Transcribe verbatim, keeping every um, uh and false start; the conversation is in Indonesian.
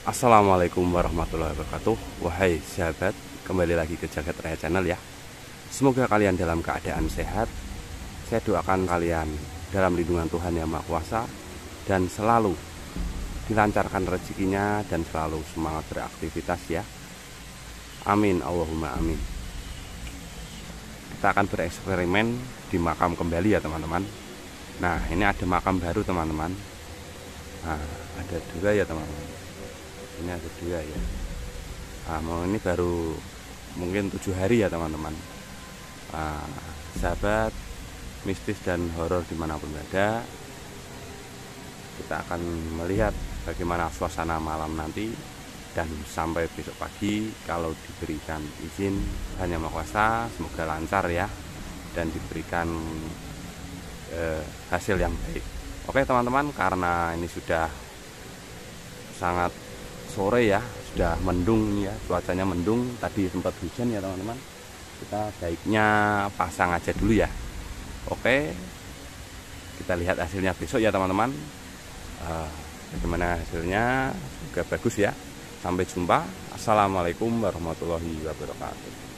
Assalamualaikum warahmatullahi wabarakatuh. Wahai sahabat, kembali lagi ke Jagat Raya Channel ya. Semoga kalian dalam keadaan sehat. Saya doakan kalian dalam lindungan Tuhan Yang Maha Kuasa dan selalu dilancarkan rezekinya dan selalu semangat beraktivitas ya. Amin, Allahumma amin. Kita akan bereksperimen di makam kembali ya teman-teman. Nah, ini ada makam baru teman-teman. Nah, ada dua ya teman-teman. Ini ada dua ya. Nah, mau ini baru mungkin tujuh hari ya teman-teman. Nah, sahabat mistis dan horor dimanapun berada, kita akan melihat bagaimana suasana malam nanti dan sampai besok pagi kalau diberikan izin Tuhan Yang Maha Kuasa, semoga lancar ya dan diberikan eh, hasil yang baik. Oke teman-teman, karena ini sudah sangat sore ya, sudah mendung ya, cuacanya mendung, tadi sempat hujan ya teman-teman. Kita baiknya pasang aja dulu ya. Oke, kita lihat hasilnya besok ya teman-teman. uh, Bagaimana hasilnya, semoga bagus ya. Sampai jumpa. Assalamualaikum warahmatullahi wabarakatuh.